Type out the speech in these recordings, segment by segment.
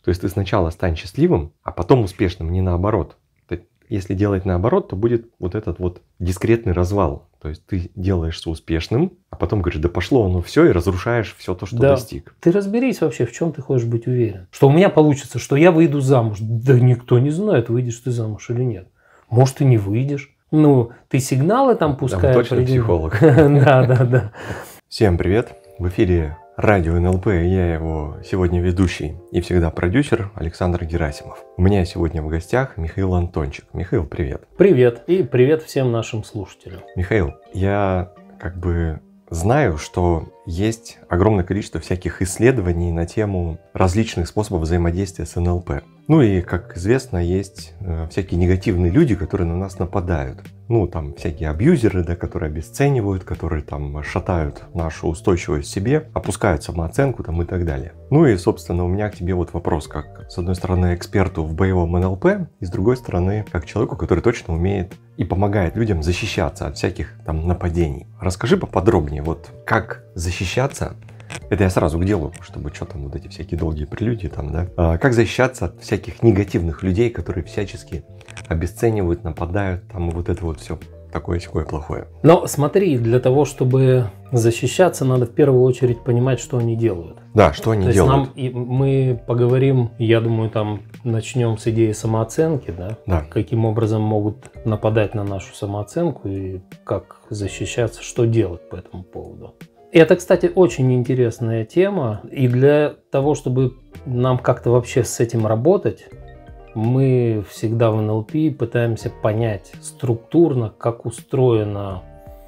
То есть ты сначала стань счастливым, а потом успешным, не наоборот. Если делать наоборот, то будет вот этот вот дискретный развал. То есть ты делаешься успешным, а потом говоришь, да пошло оно все, и разрушаешь все то, что достиг. Ты разберись вообще, в чем ты хочешь быть уверен. Что у меня получится, что я выйду замуж. Да никто не знает, выйдешь ты замуж или нет. Может, и не выйдешь. Ну, ты сигналы там пускай. Точно психолог. Да. Всем привет. В эфире Радио НЛП, я его сегодня ведущий и всегда продюсер Александр Герасимов. У меня сегодня в гостях Михаил Антончик. Михаил, привет. Привет. И привет всем нашим слушателям. Михаил, я знаю, что есть огромное количество всяких исследований на тему различных способов взаимодействия с НЛП. Ну и, как известно, есть всякие негативные люди, которые на нас нападают. Ну, там всякие абьюзеры, да, которые обесценивают, которые там шатают нашу устойчивость в себе, опускают самооценку там и так далее. Ну и, собственно, у меня к тебе вот вопрос, как, с одной стороны, эксперту в боевом НЛП, и с другой стороны, как человеку, который точно умеет и помогает людям защищаться от всяких там нападений. Расскажи поподробнее, вот как защищаться. Это я сразу к делу, чтобы что там вот эти всякие долгие прелюдии там, да. Как защищаться от всяких негативных людей, которые всячески обесценивают, нападают, там вот это вот все такое-сякое плохое. Но смотри, для того, чтобы защищаться, надо в первую очередь понимать, что они делают. Да, что они делают. Мы поговорим, я думаю, там начнем с идеи самооценки, да? Каким образом могут нападать на нашу самооценку и как защищаться, что делать по этому поводу. Это, кстати, очень интересная тема, и для того, чтобы нам как-то вообще с этим работать, мы всегда в НЛП пытаемся понять структурно, как устроена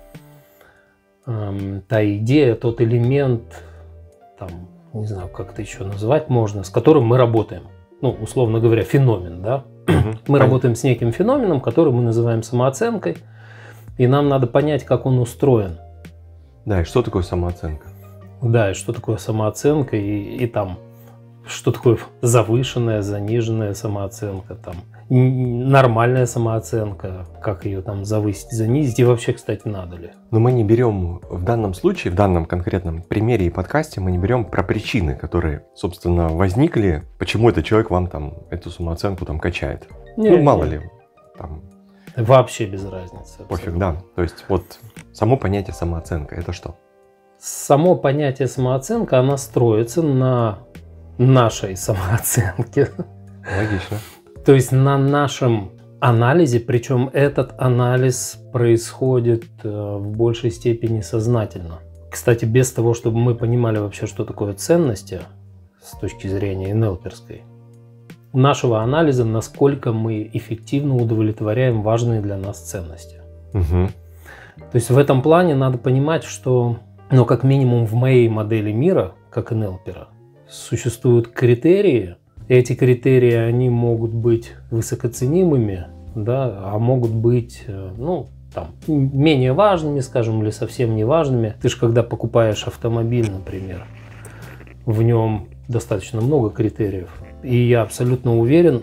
та идея, тот элемент, там, не знаю, как это еще назвать можно, с которым мы работаем. Ну, условно говоря, феномен, да? Мы работаем с неким феноменом, который мы называем самооценкой, и нам надо понять, как он устроен. Да, и что такое самооценка? Да, и что такое самооценка, и там, что такое завышенная, заниженная самооценка, там, нормальная самооценка, как ее там завысить, занизить, и вообще, кстати, надо ли. Но мы не берем в данном случае, в данном конкретном примере и подкасте, мы не берем про причины, которые, собственно, возникли, почему этот человек вам там эту самооценку там качает. Мало ли, там... Вообще без разницы. Пофиг, да. То есть вот само понятие самооценка – это что? Само понятие самооценка, она строится на нашей самооценке. Логично. То есть на нашем анализе, причем этот анализ происходит в большей степени сознательно. Кстати, без того, чтобы мы понимали вообще, что такое ценности с точки зрения НЛПерской, нашего анализа, насколько мы эффективно удовлетворяем важные для нас ценности. Угу. То есть в этом плане надо понимать, что, ну, как минимум в моей модели мира, как НЛПера, существуют критерии. Эти критерии, они могут быть высокоценимыми, да, а могут быть, ну, там, менее важными, скажем, или совсем не важными. Ты же когда покупаешь автомобиль, например, в нем достаточно много критериев. И я абсолютно уверен,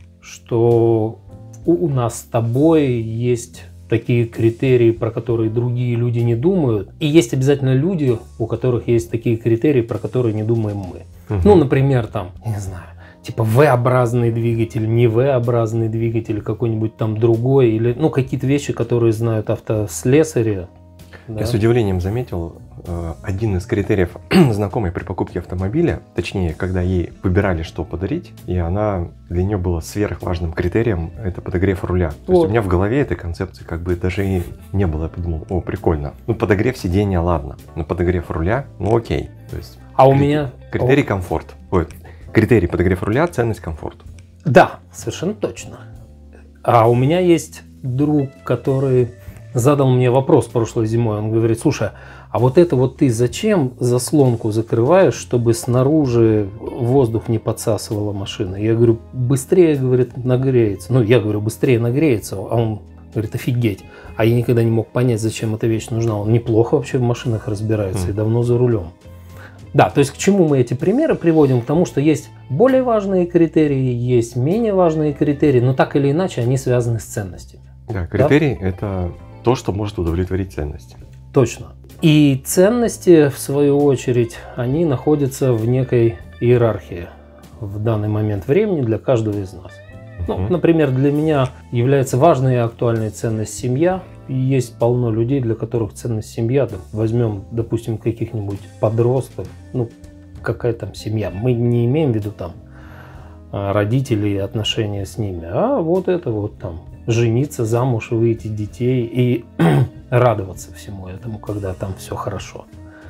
что у нас с тобой есть такие критерии, про которые другие люди не думают. И есть обязательно люди, у которых есть такие критерии, про которые не думаем мы. Ну, например, там, не знаю, типа V-образный двигатель, не V-образный двигатель, какой-нибудь там другой, или, ну, какие-то вещи, которые знают автослесари. Да. Я с удивлением заметил, один из критериев знакомой при покупке автомобиля, точнее, когда ей выбирали, что подарить, и она для нее была сверхважным критерием, это подогрев руля. То есть у меня в голове этой концепции как бы даже и не было. Я подумал, о, прикольно. Ну, подогрев сиденья, ладно, но подогрев руля, ну окей. То есть у меня критерий комфорт. Ой, критерий подогрев руля, ценность комфорт. Да, совершенно точно. А у меня есть друг, который задал мне вопрос прошлой зимой. Он говорит: слушай, а вот это вот ты зачем заслонку закрываешь, чтобы снаружи воздух не подсасывала машина? Я говорю, быстрее, говорит, нагреется. Ну, я говорю, быстрее нагреется. А он говорит, офигеть. А я никогда не мог понять, зачем эта вещь нужна. Он неплохо вообще в машинах разбирается и давно за рулем. Да, то есть к чему мы эти примеры приводим? К тому, что есть более важные критерии, есть менее важные критерии, но так или иначе они связаны с ценностями. Да, критерий – это то, что может удовлетворить ценности. Точно. И ценности, в свою очередь, они находятся в некой иерархии в данный момент времени для каждого из нас. Ну, например, для меня является важной и актуальной ценность семья. И есть полно людей, для которых ценность семья. Возьмем, допустим, каких-нибудь подростков. Ну, какая там семья? Мы не имеем в виду там родителей и отношения с ними, а вот это вот там жениться, замуж, выйти, детей и радоваться всему этому, когда там все хорошо.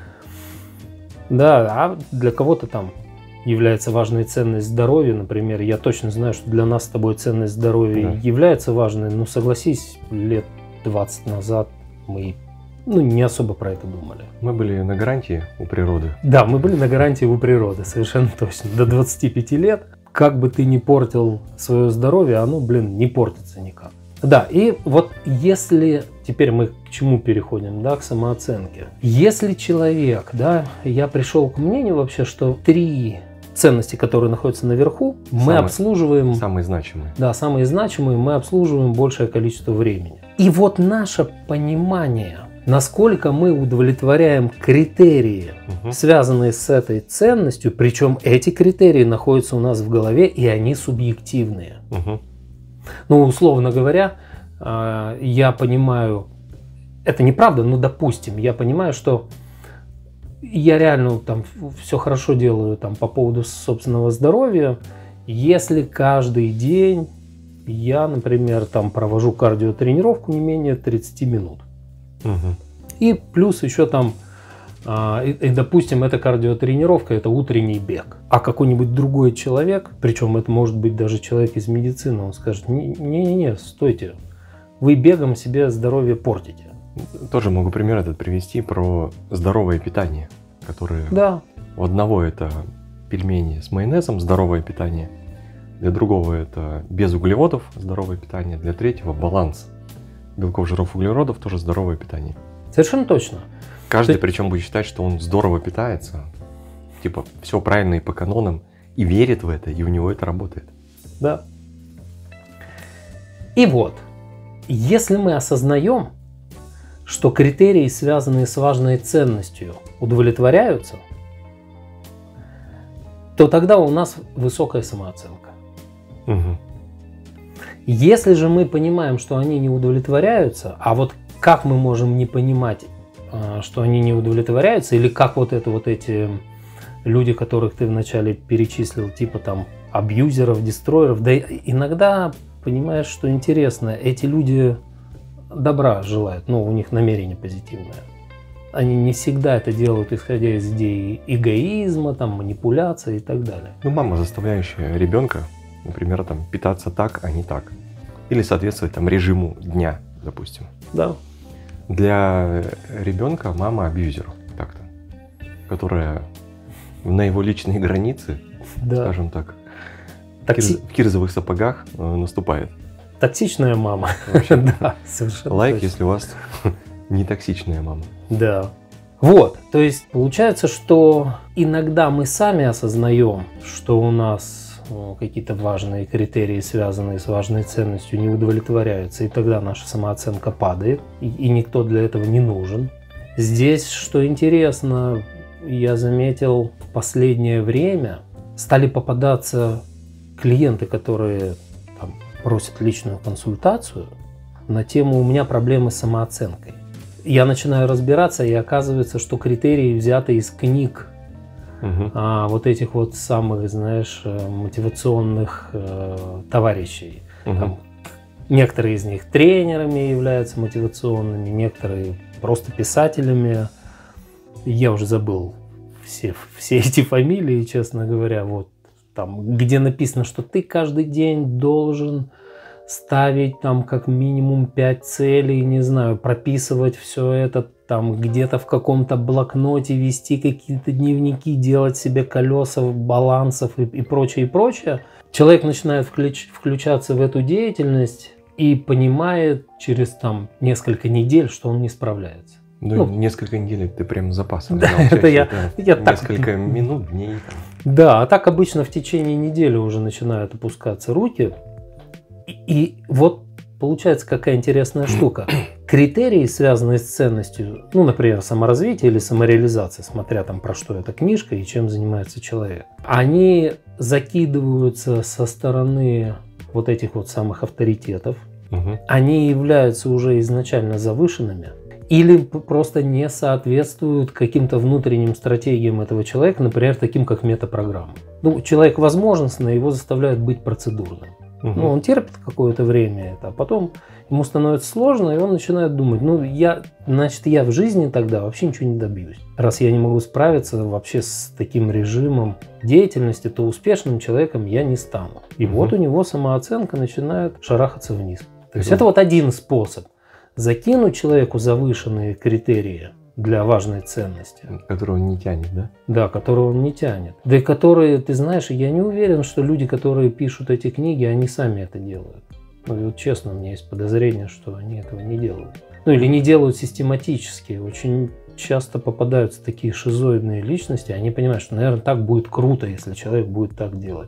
Да, а для кого-то там является важной ценность здоровья, например. Я точно знаю, что для нас с тобой ценность здоровья является важной, но согласись, лет 20 назад мы не особо про это думали. Мы были на гарантии у природы. Да, мы были на гарантии у природы, совершенно точно. До 25 лет, как бы ты ни портил свое здоровье, оно, не портится никак. Да, и вот если, теперь мы к чему переходим, да, к самооценке. Если человек, да, я пришел к мнению вообще, что 3 ценности, которые находятся наверху, мы обслуживаем... Самые значимые. Да, самые значимые мы обслуживаем большее количество времени. И вот наше понимание, насколько мы удовлетворяем критерии, связанные с этой ценностью, причем эти критерии находятся у нас в голове, и они субъективные. Ну, условно говоря, я понимаю, это неправда, но допустим, я понимаю, что я реально там все хорошо делаю там по поводу собственного здоровья, если каждый день я, например, там провожу кардиотренировку не менее 30 минут. И плюс еще там, допустим, эта кардиотренировка, это утренний бег. А какой-нибудь другой человек, причем это может быть даже человек из медицины, он скажет: не-не-не, стойте, вы бегом себе здоровье портите. Тоже могу пример этот привести про здоровое питание, которое у одного это пельмени с майонезом, здоровое питание, для другого это без углеводов, здоровое питание, для третьего баланс белков, жиров, углеродов, тоже здоровое питание. Совершенно точно. Каждый причем будет считать, что он здорово питается, типа все правильно и по канонам, и верит в это, и у него это работает. Да. И вот, если мы осознаем, что критерии, связанные с важной ценностью, удовлетворяются, то тогда у нас высокая самооценка. Если же мы понимаем, что они не удовлетворяются, а вот как мы можем не понимать, что они не удовлетворяются, или как вот эти люди, которых ты вначале перечислил, типа там абьюзеров, дестройеров, да иногда понимаешь, что интересно, эти люди добра желают, у них намерение позитивное. Они не всегда это делают, исходя из идеи эгоизма, там, манипуляции и так далее. Мама, заставляющая ребенка, например, там, питаться так, а не так. Или соответствовать там режиму дня, допустим. Да. Для ребенка мама абьюзер, так-то, которая на его личные границы, скажем так, в кирзовых сапогах наступает. Токсичная мама. Да, совершенно. Лайк, если у вас не токсичная мама. Да. Вот, то есть получается, что иногда мы сами осознаем, что у нас какие-то важные критерии, связанные с важной ценностью, не удовлетворяются, и тогда наша самооценка падает, и никто для этого не нужен. Здесь, что интересно, я заметил, в последнее время стали попадаться клиенты, которые там просят личную консультацию на тему «У меня проблемы с самооценкой». Я начинаю разбираться, и оказывается, что критерии взяты из книг вот этих вот самых, знаешь, мотивационных товарищей. Там, некоторые из них тренерами являются мотивационными, некоторые просто писателями. Я уже забыл все эти фамилии, честно говоря. Вот там, где написано, что ты каждый день должен ставить там как минимум 5 целей, не знаю, прописывать все это, там где-то в каком-то блокноте вести какие-то дневники, делать себе колеса балансов и прочее, и прочее. Человек начинает включаться в эту деятельность и понимает через там несколько недель, что он не справляется. Несколько недель ты прям с запасом. Да, это я несколько минут, дней. Да, а так обычно в течение недели уже начинают опускаться руки. И вот получается какая интересная штука. критерии, связанные с ценностью, ну, например, саморазвитие или самореализация, смотря там про что эта книжка и чем занимается человек, они закидываются со стороны вот этих вот самых авторитетов, они являются уже изначально завышенными или просто не соответствуют каким-то внутренним стратегиям этого человека, например, таким как метапрограмма. Ну, человек возможностно, его заставляют быть процедурным. Ну, он терпит какое-то время это, а потом ему становится сложно, и он начинает думать, ну, значит, я в жизни тогда вообще ничего не добьюсь. Раз я не могу справиться вообще с таким режимом деятельности, то успешным человеком я не стану. И вот у него самооценка начинает шарахаться вниз. То есть это вот один способ. Закинуть человеку завышенные критерии для важной ценности. Которого он не тянет, да? Да, которого он не тянет. Да и которые, ты знаешь, я не уверен, что люди, которые пишут эти книги, они сами это делают. Ну, и вот честно, у меня есть подозрение, что они этого не делают. Ну, или не делают систематически. Очень часто попадаются такие шизоидные личности, они понимают, что, наверное, так будет круто, если человек будет так делать.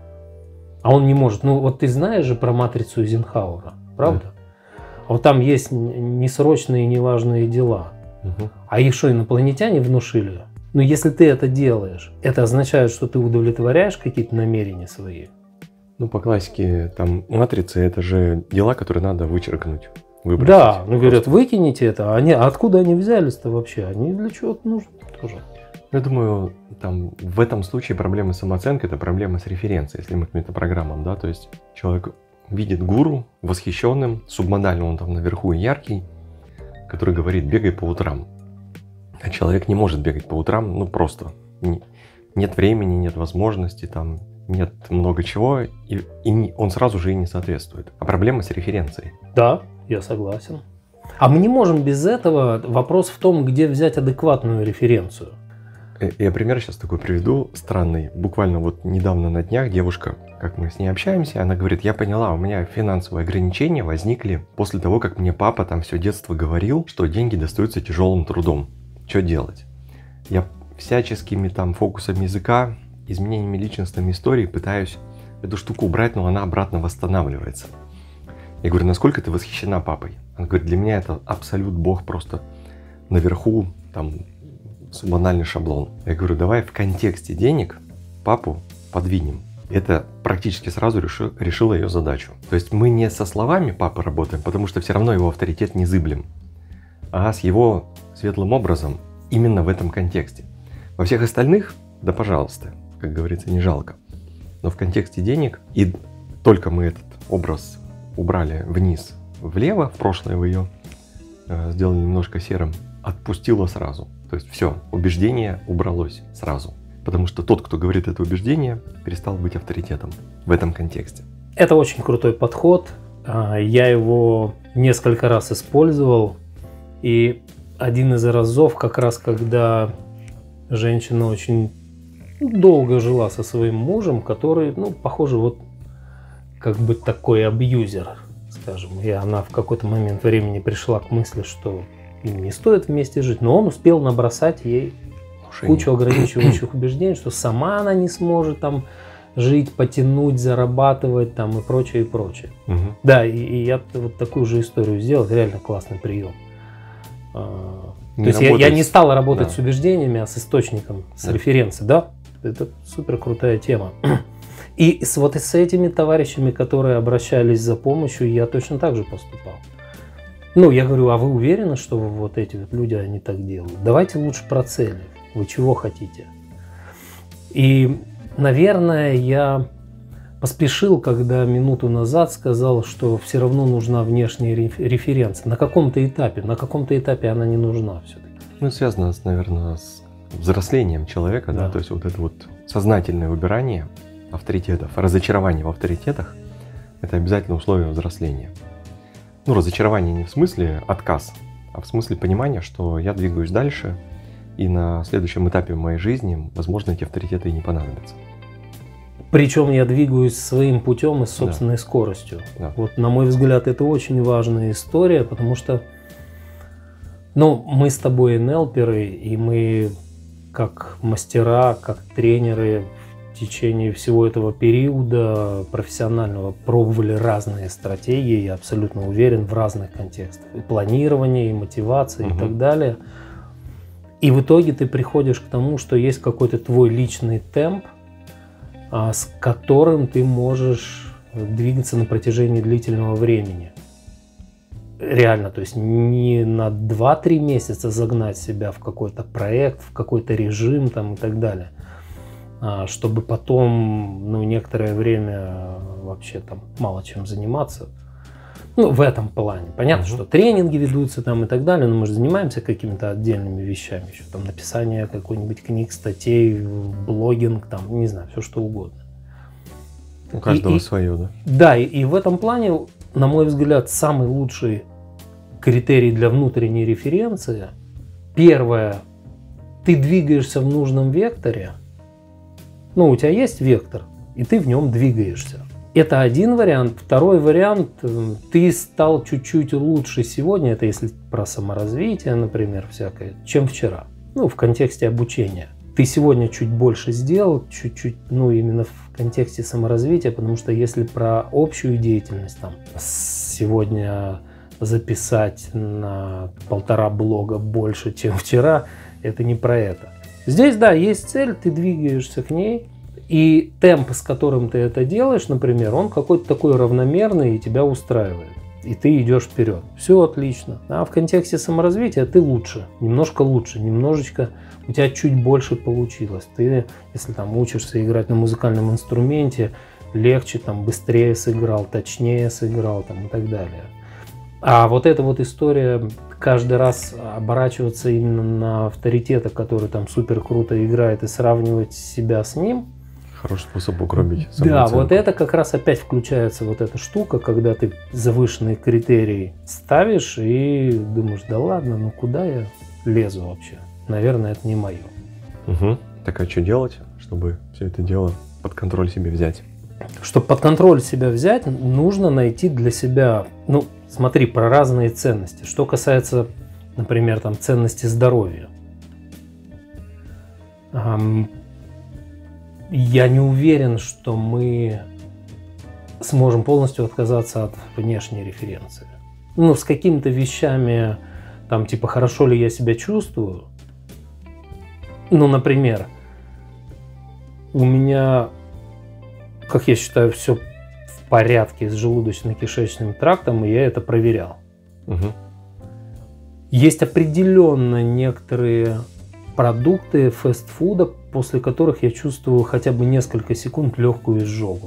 А он не может. Ну, вот ты знаешь же про матрицу Эйзенхауэра, правда? Да. А вот там есть несрочные и неважные дела. А их что, инопланетяне внушили? Ну, если ты это делаешь, это означает, что ты удовлетворяешь какие-то намерения свои? Ну, по классике, там, матрицы — это же дела, которые надо вычеркнуть, выбросить. Да, ну, говорят, выкините это. А откуда они взялись-то вообще? Они для чего-то нужны тоже. Я думаю, там, в этом случае проблема с самооценкой — это проблема с референцией, если мы к метапрограммам, да, то есть человек видит гуру восхищенным, субмодально он там наверху и яркий, который говорит: бегай по утрам. А человек не может бегать по утрам, ну просто нет времени, нет возможности, там нет много чего, и он сразу же и не соответствует. А проблема с референцией. Да, я согласен. А мы не можем без этого. Вопрос в том, где взять адекватную референцию. Я пример сейчас такой приведу, странный. Буквально вот недавно на днях девушка, как мы с ней общаемся, она говорит: я поняла, у меня финансовые ограничения возникли после того, как мне папа там все детство говорил, что деньги достаются тяжелым трудом. Что делать? Я всяческими там фокусами языка, изменениями личностной истории пытаюсь эту штуку убрать, но она обратно восстанавливается. Я говорю: насколько ты восхищена папой? Она говорит: для меня это абсолют бог, просто наверху там банальный шаблон. Я говорю: давай в контексте денег папу подвинем. Это практически сразу решило ее задачу. То есть мы не со словами папы работаем, потому что все равно его авторитет незыблем, а с его светлым образом именно в этом контексте. Во всех остальных, да пожалуйста, как говорится, не жалко. Но в контексте денег, и только мы этот образ убрали вниз, влево, в прошлое в ее сделали немножко серым, отпустило сразу. То есть все, убеждение убралось сразу. Потому что тот, кто говорит это убеждение, перестал быть авторитетом в этом контексте. Это очень крутой подход. Я его несколько раз использовал. И один из разов, как раз когда женщина очень долго жила со своим мужем, который, ну, похоже, вот как бы такой абьюзер, скажем. И она в какой-то момент времени пришла к мысли, что им не стоит вместе жить, но он успел набросать ей кучу ограничивающих убеждений, что сама она не сможет там жить, потянуть, зарабатывать там и прочее, и прочее. Да, и я вот такую же историю сделал, реально классный прием. То есть я не стал работать с убеждениями, а с источником, с референцией, да, это супер крутая тема. И вот с этими товарищами, которые обращались за помощью, я точно так же поступал. Ну, я говорю: а вы уверены, что вот эти вот люди, они так делают? Давайте лучше про цели. Вы чего хотите? И, наверное, я поспешил, когда минуту назад сказал, что все равно нужна внешняя референция. На каком-то этапе она не нужна все-таки. Ну, связано, наверное, с взрослением человека, да, то есть вот это вот сознательное выбирание авторитетов, разочарование в авторитетах – это обязательно условие взросления. Ну, разочарование не в смысле отказ, а в смысле понимания, что я двигаюсь дальше, и на следующем этапе моей жизни, возможно, эти авторитеты и не понадобятся. Причем я двигаюсь своим путем и с собственной скоростью. Да. Вот, на мой взгляд, это очень важная история, потому что, ну, мы с тобой НЛперы, и мы как мастера, как тренеры в течение всего этого периода профессионального пробовали разные стратегии, я абсолютно уверен, в разных контекстах. И планирование, и мотивация, и так далее. И в итоге ты приходишь к тому, что есть какой-то твой личный темп, с которым ты можешь двигаться на протяжении длительного времени. Реально, то есть не на 2-3 месяца загнать себя в какой-то проект, в какой-то режим там, и так далее, чтобы потом некоторое время вообще там мало чем заниматься. В этом плане. Понятно, что тренинги ведутся там и так далее, но мы же занимаемся какими-то отдельными вещами, еще там написание какой-нибудь книг, статей, блогинг, там, не знаю, все что угодно. У каждого свое, да? Да, и в этом плане, на мой взгляд, самый лучший критерий для внутренней референции. Первое, ты двигаешься в нужном векторе. У тебя есть вектор, и ты в нем двигаешься. Это один вариант. Второй вариант, ты стал чуть-чуть лучше сегодня, это если про саморазвитие, например, всякое, чем вчера. В контексте обучения. Ты сегодня чуть больше сделал, чуть-чуть, именно в контексте саморазвития, потому что если про общую деятельность, там, сегодня записать на 1,5 блога больше, чем вчера, это не про это. Здесь, да, есть цель, ты двигаешься к ней, и темп, с которым ты это делаешь, например, он какой-то такой равномерный и тебя устраивает. И ты идешь вперед. Все отлично. А в контексте саморазвития ты лучше, немножечко у тебя чуть больше получилось. Ты, если там учишься играть на музыкальном инструменте, легче, там, быстрее сыграл, точнее сыграл, там, и так далее. А вот эта вот история каждый раз оборачиваться именно на авторитета, который там супер круто играет, и сравнивать себя с ним. Хороший способ угробить самооценку. Да, вот это как раз опять включается вот эта штука, когда ты завышенные критерии ставишь и думаешь, да ладно, куда я лезу вообще? Наверное, это не мое. Так а что делать, чтобы все это дело под контроль себе взять? Чтобы под контроль себя взять, нужно найти для себя, смотри, про разные ценности. Что касается, например, там, ценности здоровья. Я не уверен, что мы сможем полностью отказаться от внешней референции. С какими-то вещами, там, типа, хорошо ли я себя чувствую. Например, у меня, как я считаю, все в порядке с желудочно-кишечным трактом, и я это проверял. Есть определенно некоторые продукты фастфуда, после которых я чувствую хотя бы несколько секунд легкую изжогу.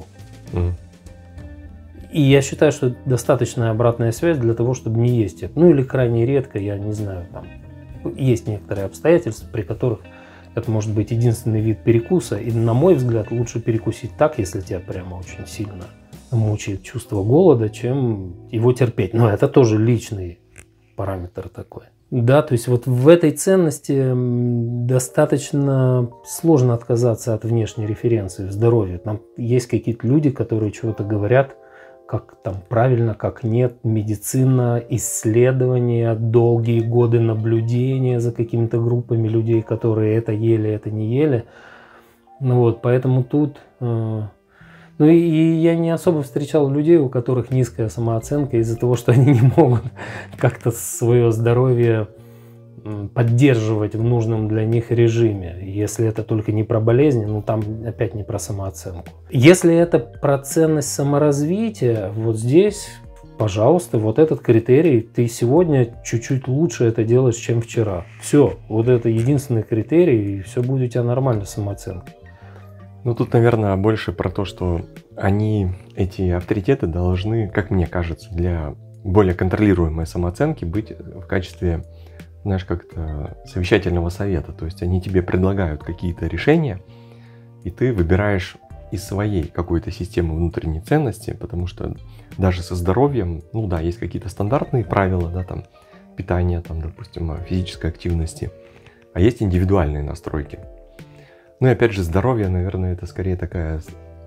И я считаю, что это достаточная обратная связь для того, чтобы не есть это. Или крайне редко, я не знаю, там есть некоторые обстоятельства, при которых это может быть единственный вид перекуса. И, на мой взгляд, лучше перекусить так, если тебя прямо очень сильно мучает чувство голода, чем его терпеть. Но это тоже личный параметр такой. Да, то есть вот в этой ценности достаточно сложно отказаться от внешней референции в здоровье. Там есть какие-то люди, которые чего-то говорят, как там правильно, как нет, медицина, исследования, долгие годы наблюдения за какими-то группами людей, которые это ели, это не ели. Поэтому тут... и я не особо встречал людей, у которых низкая самооценка из-за того, что они не могут как-то свое здоровье поддерживать в нужном для них режиме. Если это только не про болезни, там опять не про самооценку. Если это про ценность саморазвития, вот здесь, пожалуйста, вот этот критерий, ты сегодня чуть-чуть лучше это делаешь, чем вчера. Все, вот это единственный критерий, и все будет у тебя нормально с самооценкой. Тут, наверное, больше про то, что эти авторитеты должны, как мне кажется, для более контролируемой самооценки быть в качестве, как-то совещательного совета. То есть они тебе предлагают какие-то решения, и ты выбираешь из своей какой-то системы внутренней ценности, потому что даже со здоровьем, есть какие-то стандартные правила, там, питания, там, допустим, физической активности, а есть индивидуальные настройки. И опять же, здоровье, наверное, это скорее такая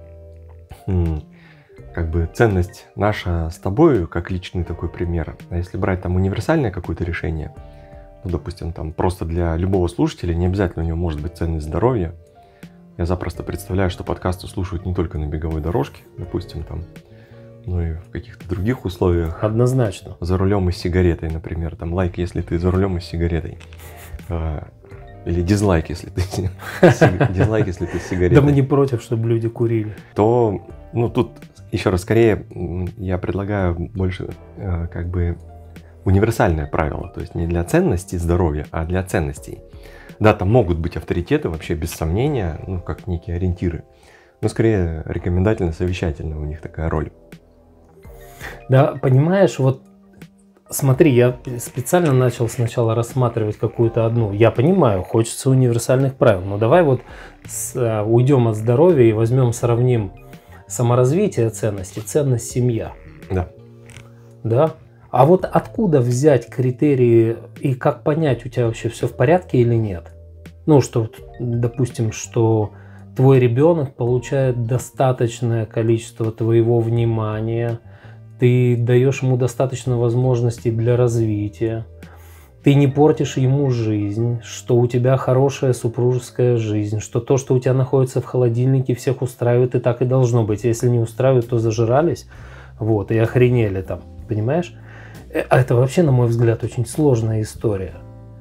ценность наша с тобой, как личный такой пример. А если брать там универсальное какое-то решение, допустим, там просто для любого слушателя, не обязательно у него может быть ценность здоровья. Я запросто представляю, что подкасты слушают не только на беговой дорожке, допустим, там, но и в каких-то других условиях. Однозначно. За рулем и с сигаретой, например. Там лайк, если ты за рулем и с сигаретой. Или дизлайк, если ты дизлайк, если ты с сигаретой. Да мы не против, чтобы люди курили. То, тут еще раз, скорее, я предлагаю больше как бы универсальное правило. То есть не для ценностей здоровья, а для ценностей. Да, там могут быть авторитеты, вообще без сомнения, как некие ориентиры. Но скорее рекомендательно-совещательная у них такая роль. Да, понимаешь, вот смотри, я специально начал сначала рассматривать какую-то одну. Я понимаю, хочется универсальных правил, но давай вот уйдем от здоровья и сравним саморазвитие ценностей, ценность семья. Да. Да? А вот откуда взять критерии и как понять, у тебя вообще все в порядке или нет? Что, допустим, что твой ребенок получает достаточное количество твоего внимания, ты даешь ему достаточно возможностей для развития, ты не портишь ему жизнь, что у тебя хорошая супружеская жизнь, что то, что у тебя находится в холодильнике, всех устраивает, и так и должно быть. Если не устраивает, то зажирались, и охренели там, понимаешь? Это вообще, на мой взгляд, очень сложная история.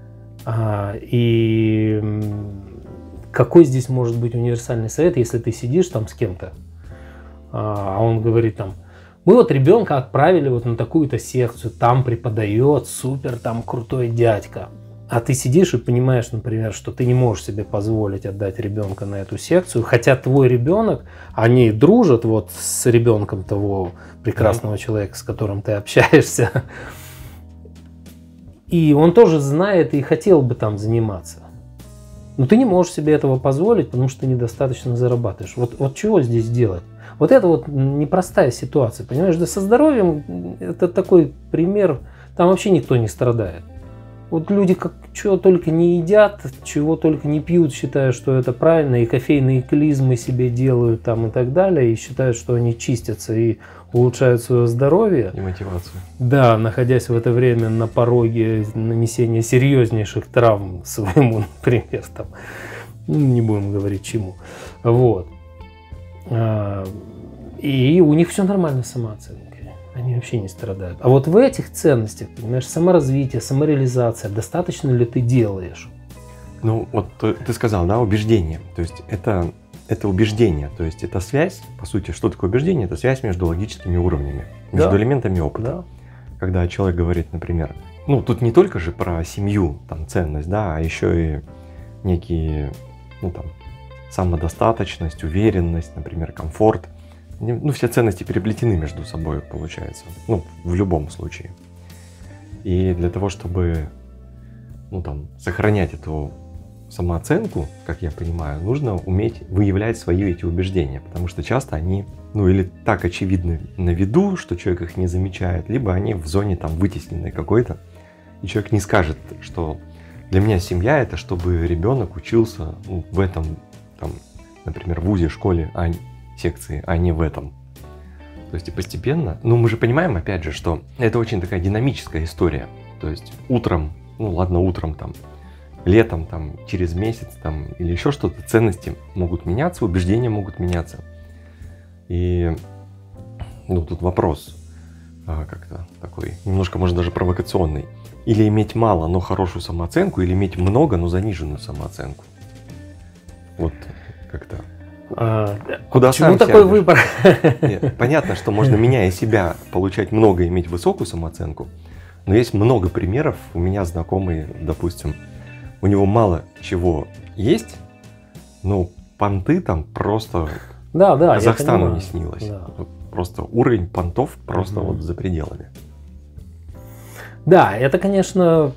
И какой здесь может быть универсальный совет, если ты сидишь там с кем-то, а он говорит там: мы ребенка отправили на такую-то секцию, там преподает супер там крутой дядька. А ты сидишь и понимаешь, например, что ты не можешь себе позволить отдать ребенка на эту секцию, хотя твой ребенок, они дружат с ребенком того прекрасного человека, с которым ты общаешься, и он тоже знает и хотел бы там заниматься. Но ты не можешь себе этого позволить, потому что ты недостаточно зарабатываешь. Вот чего здесь делать? Это непростая ситуация, понимаешь? Да со здоровьем это такой пример, там вообще никто не страдает. Люди чего только не едят, чего только не пьют, считая, что это правильно, и кофейные клизмы себе делают там и так далее, и считают, что они чистятся и улучшают свое здоровье. И мотивацию. Да, находясь в это время на пороге нанесения серьезнейших травм своему, например, там, не будем говорить чему. И у них все нормально с самооценкой. Они вообще не страдают. А в этих ценностях, понимаешь, саморазвитие, самореализация, достаточно ли ты делаешь? Ты сказал, да, убеждение. То есть это убеждение. То есть это связь, по сути, что такое убеждение? Это связь между логическими уровнями, между элементами опыта. Да. Когда человек говорит, например, тут не только же про семью, там, ценность, да, а еще и некие, самодостаточность, уверенность, например, комфорт. Все ценности переплетены между собой, получается. В любом случае. И для того, чтобы сохранять эту самооценку, как я понимаю, нужно уметь выявлять свои эти убеждения. Потому что часто они, или так очевидны на виду, что человек их не замечает, либо они в зоне вытесненной какой-то. И человек не скажет, что для меня семья — это чтобы ребенок учился в этом, например, вузе, школе, секции, а не в этом. То есть и постепенно, мы же понимаем, опять же, что это очень такая динамическая история. То есть утром, утром, летом, через месяц, или еще что-то, ценности могут меняться, убеждения могут меняться. И, тут вопрос как-то такой, немножко, может, даже провокационный. Или иметь мало, но хорошую самооценку, или иметь много, но заниженную самооценку. Как-то. Куда почему такой выбор? Нет, понятно, что можно, меняя себя, получать много, иметь высокую самооценку. Но есть много примеров. У меня знакомый, допустим, у него мало чего есть, но понты просто Казахстану не снилось. Да. Просто уровень понтов просто за пределами. Да, это, конечно,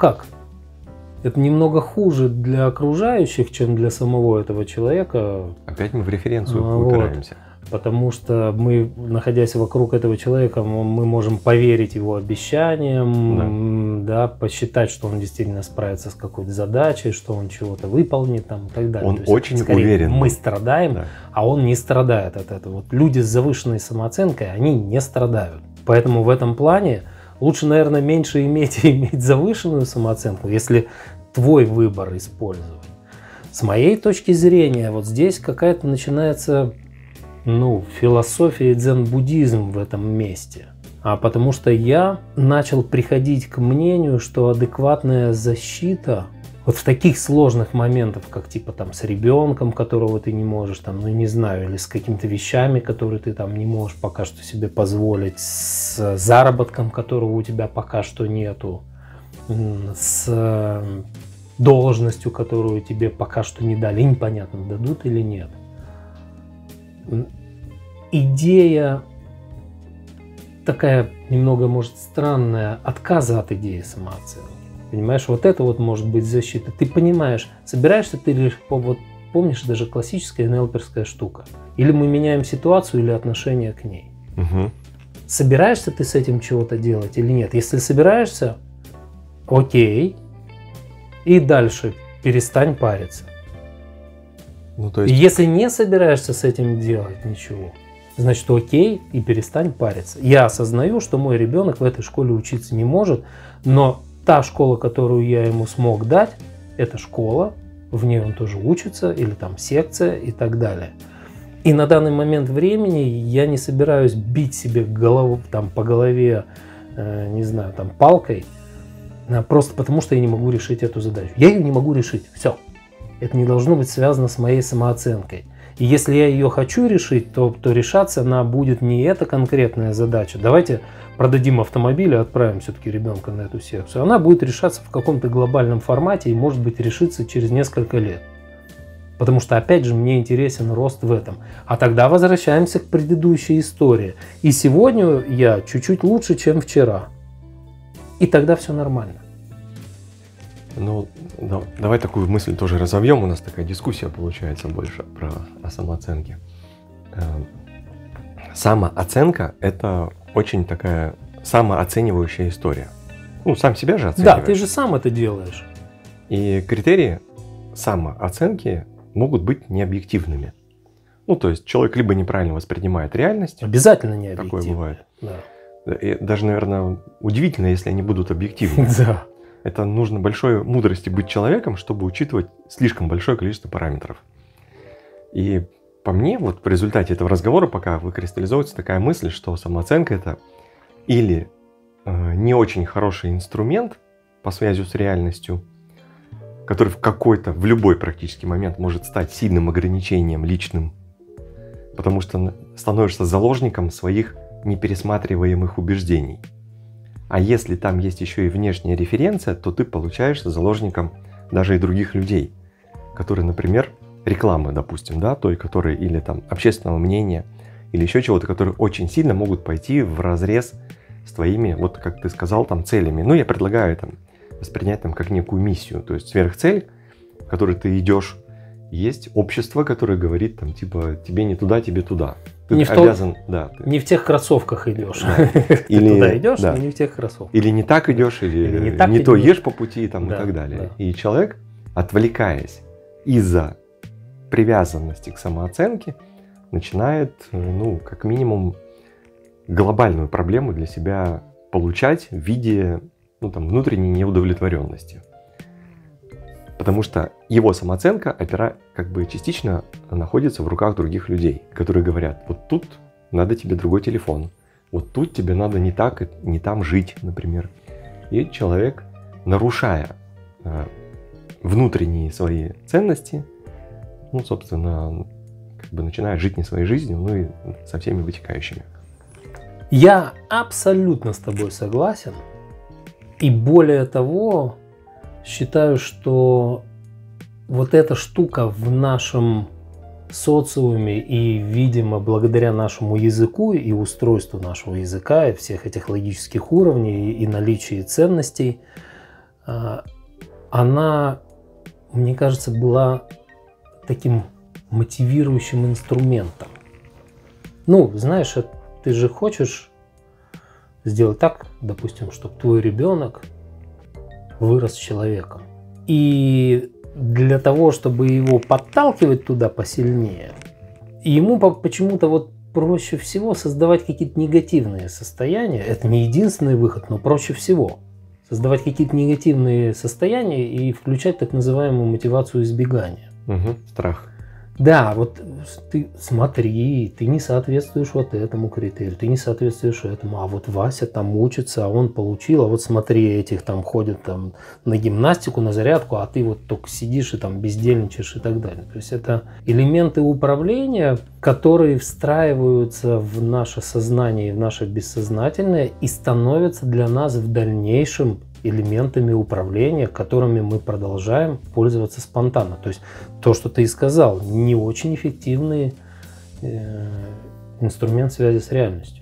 это немного хуже для окружающих, чем для самого этого человека. Опять мы в референцию упираемся. Потому что мы, находясь вокруг этого человека, мы можем поверить его обещаниям, посчитать, что он действительно справится с какой-то задачей, что он чего-то выполнит и так далее. Он очень уверен. Мы страдаем, а он не страдает от этого. Люди с завышенной самооценкой, они не страдают. Поэтому в этом плане лучше, наверное, меньше иметь завышенную самооценку, если твой выбор использовать. С моей точки зрения, вот здесь какая-то начинается, ну, философия и дзен-буддизм в этом месте. Потому что я начал приходить к мнению, что адекватная защита вот в таких сложных моментах, как типа там с ребенком, которого ты не можешь, там, ну не знаю, или с какими-то вещами, которые ты там не можешь пока что себе позволить, с заработком, которого у тебя пока что нету, с должностью, которую тебе пока что не дали, и непонятно, дадут или нет. Идея такая немного, может, странная, отказа от идеи самооценки. Понимаешь, вот это вот может быть защита. Ты понимаешь, собираешься ты лишь, вот помнишь, даже классическая НЛПерская штука. Или мы меняем ситуацию, или отношение к ней. Угу. Собираешься ты с этим чего-то делать или нет? Если собираешься, окей, и дальше перестань париться. Ну, то есть... Если не собираешься с этим делать ничего, значит, окей, и перестань париться. Я осознаю, что мой ребенок в этой школе учиться не может, но та школа, которую я ему смог дать, это школа, в ней он тоже учится, или там секция и так далее. И на данный момент времени я не собираюсь бить себе голову, там, по голове, не знаю, там, палкой, просто потому что я не могу решить эту задачу. Я ее не могу решить, все. Это не должно быть связано с моей самооценкой. И если я ее хочу решить, то решаться она будет не эта конкретная задача. Давайте продадим автомобиль и отправим все-таки ребенка на эту секцию. Она будет решаться в каком-то глобальном формате и может быть решиться через несколько лет. Потому что, опять же, мне интересен рост в этом. А тогда возвращаемся к предыдущей истории. И сегодня я чуть-чуть лучше, чем вчера. И тогда все нормально. Ну, да, давай такую мысль тоже разовьем. У нас такая дискуссия получается больше про самооценки. Самооценка – это очень такая самооценивающая история. Ну, сам себя же оцениваешь. Да, ты же сам это делаешь. И критерии самооценки могут быть необъективными. Ну, то есть человек либо неправильно воспринимает реальность. Обязательно необъективно. Такое бывает. Да. И даже, наверное, удивительно, если они будут объективны. Да. Это нужно большой мудрости быть человеком, чтобы учитывать слишком большое количество параметров. И по мне, вот в результате этого разговора пока выкристаллизуется такая мысль, что самооценка – это или не очень хороший инструмент по связи с реальностью, который в любой практически момент может стать сильным ограничением личным, потому что становишься заложником своих непересматриваемых убеждений. А если там есть еще и внешняя референция, то ты получаешься заложником даже и других людей, которые, например, рекламы, допустим, да, той, которые или там общественного мнения, или еще чего-то, которые очень сильно могут пойти вразрез с твоими, вот как ты сказал, там целями. Ну, я предлагаю там воспринять там как некую миссию, то есть сверхцель, в которой ты идешь, есть общество, которое говорит там типа тебе не туда, тебе туда. Ты не обязан, да. Не в тех кроссовках идешь. Да. Или туда идешь, но не в тех кроссовках. Или не так идешь, или не, так не то идешь. ешь по пути там, Да, и так далее. да. И человек, отвлекаясь из-за привязанности к самооценке, начинает, ну, как минимум, глобальную проблему для себя получать в виде, ну, там, внутренней неудовлетворенности. Потому что его самооценка как бы частично находится в руках других людей, которые говорят, вот тут надо тебе другой телефон, вот тут тебе надо не так и не там жить, например. И человек, нарушая внутренние свои ценности, ну, собственно, как бы начинает жить не своей жизнью, ну и со всеми вытекающими. Я абсолютно с тобой согласен. И более того, считаю, что вот эта штука в нашем социуме и, видимо, благодаря нашему языку и устройству нашего языка и всех этих логических уровней и наличии ценностей, она, мне кажется, была таким мотивирующим инструментом. Ну, знаешь, ты же хочешь сделать так, допустим, чтобы твой ребенок вырос человеком. И для того, чтобы его подталкивать туда посильнее, ему почему-то вот проще всего создавать какие-то негативные состояния. Это не единственный выход, но проще всего создавать какие-то негативные состояния и включать так называемую мотивацию избегания. Страх. Да, вот ты смотри, ты не соответствуешь вот этому критерию, ты не соответствуешь этому, а вот Вася там учится, а он получил, а вот смотри, этих там ходят там на гимнастику, на зарядку, а ты вот только сидишь и там бездельничаешь и так далее. То есть это элементы управления, которые встраиваются в наше сознание и в наше бессознательное и становятся для нас в дальнейшем элементами управления, которыми мы продолжаем пользоваться спонтанно. То есть то, что ты и сказал, не очень эффективный инструмент связи с реальностью.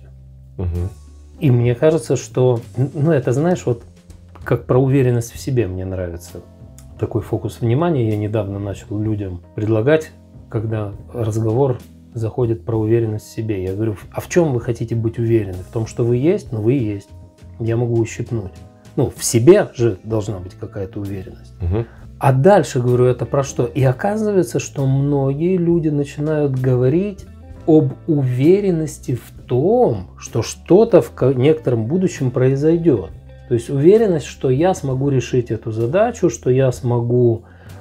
И мне кажется, что, это, знаешь, вот как про уверенность в себе мне нравится такой фокус внимания. Я недавно начал людям предлагать, когда разговор заходит про уверенность в себе. Я говорю, а в чем вы хотите быть уверены? В том, что вы есть? Ну, вы есть. Я могу ущипнуть. В себе же должна быть какая-то уверенность. А дальше, говорю, это про что? И оказывается, что многие люди начинают говорить об уверенности в том, что что-то в некотором будущем произойдет. То есть уверенность, что я смогу решить эту задачу, что я смогу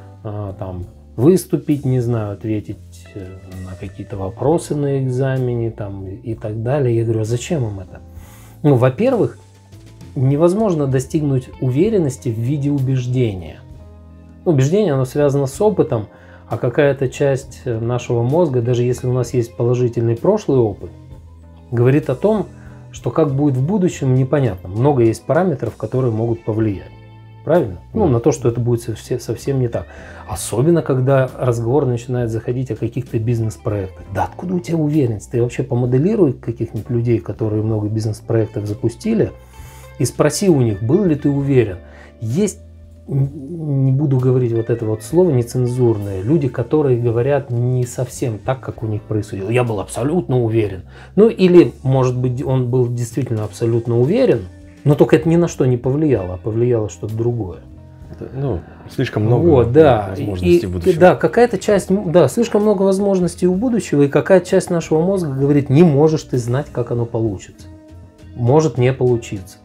выступить, не знаю, ответить на какие-то вопросы на экзамене и так далее. Я говорю, а зачем им это? Во-первых, невозможно достигнуть уверенности в виде убеждения. Убеждение, оно связано с опытом, а какая-то часть нашего мозга, даже если у нас есть положительный прошлый опыт, говорит о том, что как будет в будущем, непонятно. Много есть параметров, которые могут повлиять. Правильно? На то, что это будет совсем не так. Особенно, когда разговор начинает заходить о каких-то бизнес-проектах. Да откуда у тебя уверенность? Ты вообще помоделируй каких-нибудь людей, которые много бизнес-проектов запустили, и спроси у них, был ли ты уверен. Есть, не буду говорить вот это вот слово нецензурное, люди, которые говорят не совсем так, как у них происходило. Я был абсолютно уверен. Или, может быть, он был действительно абсолютно уверен, но только это ни на что не повлияло, а повлияло что-то другое. Слишком много возможностей будущего. Да, какая-то часть, слишком много возможностей у будущего, и какая-то часть нашего мозга говорит, не можешь ты знать, как оно получится. Может не получиться.